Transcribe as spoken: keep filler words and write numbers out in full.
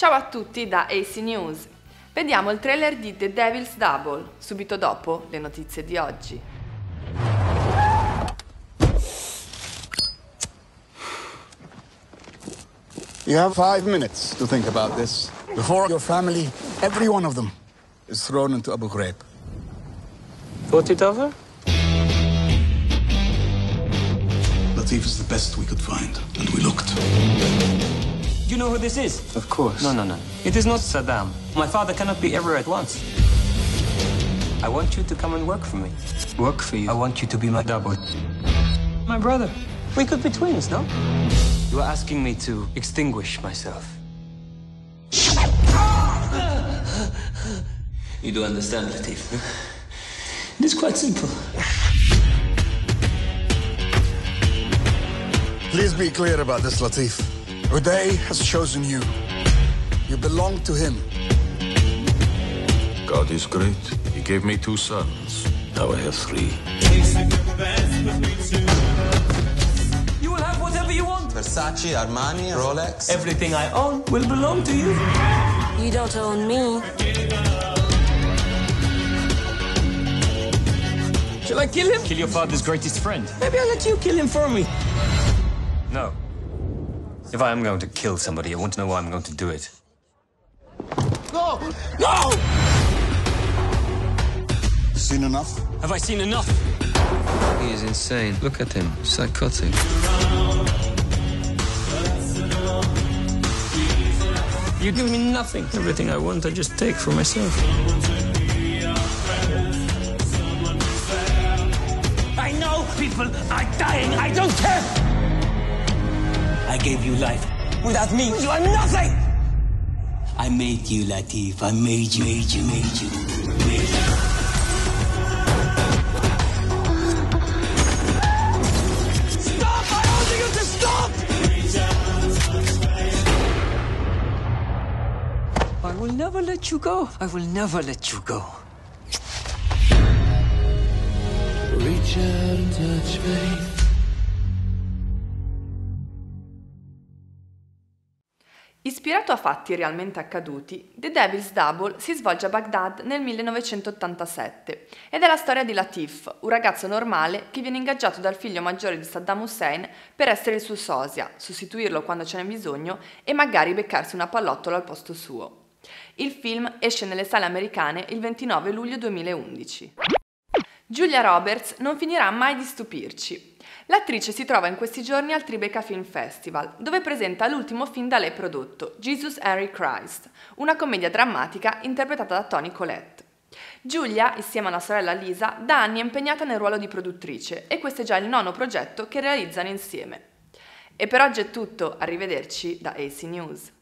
Ciao a tutti da A C News. Vediamo il trailer di The Devil's Double, subito dopo le notizie di oggi. You have five minutes to think about this. Before your family, every one of them, is thrown into Abu Ghraib. Thought it over? Latif is the best we could find, and we looked. You know who this is? Of course. No, no, no. It is not Saddam. My father cannot be everywhere at once. I want you to come and work for me. Work for you? I want you to be my double. My brother. We could be twins, no? You are asking me to extinguish myself. You do understand, Latif? It is quite simple. Please be clear about this, Latif. Uday has chosen you. You belong to him. God is great. He gave me two sons. Now I have three. You will have whatever you want. Versace, Armani, Rolex. Everything I own will belong to you. You don't own me. Shall I kill him? Kill your father's greatest friend. Maybe I'll let you kill him for me. No. If I am going to kill somebody, I want to know why I'm going to do it. No! No! Seen enough? Have I seen enough? He is insane. Look at him. Psychotic. You give me nothing. Everything I want, I just take for myself. I know people are dying. I don't care. I gave you life. Without me, you are nothing. I made you, Latif. I made you, made you, made you, made you. Stop! I order you to stop! I will never let you go. I will never let you go. Reach out and touch me. Ispirato a fatti realmente accaduti, The Devil's Double si svolge a Baghdad nel millenovecentottantasette ed è la storia di Latif, un ragazzo normale che viene ingaggiato dal figlio maggiore di Saddam Hussein per essere il suo sosia, sostituirlo quando ce n'è bisogno e magari beccarsi una pallottola al posto suo. Il film esce nelle sale americane il ventinove luglio duemilaundici. Julia Roberts non finirà mai di stupirci. L'attrice si trova in questi giorni al Tribeca Film Festival, dove presenta l'ultimo film da lei prodotto, Jesus Henry Christ, una commedia drammatica interpretata da Toni Collette. Giulia, insieme alla sorella Lisa, da anni è impegnata nel ruolo di produttrice e questo è già il nono progetto che realizzano insieme. E per oggi è tutto, arrivederci da A C News.